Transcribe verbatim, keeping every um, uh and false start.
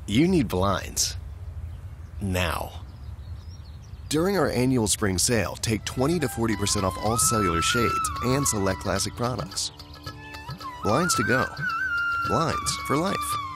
You need blinds. Now. During our annual spring sale, take twenty to forty percent off all cellular shades and select classic products. Blinds to go. Blinds for life.